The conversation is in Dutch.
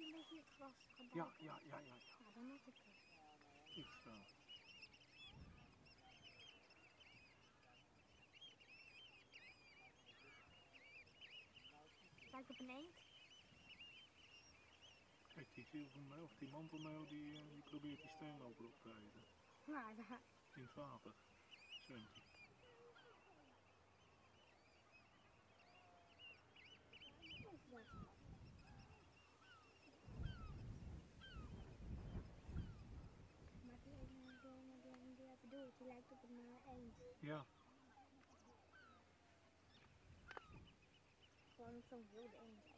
hij een beetje het gras gaat Ja, duiken? ja. Ja, dan moet ik Echt wel. Lijkt op een eend. Kijk, die zilvermeel of die mantelmeel die probeert die steenloper op te eten. Ja, daar. In het water zwemt hij. Wat is dat? Maar die ik bedoel, die lijkt op een eend. Ja. Gewoon op zo'n wilde eend.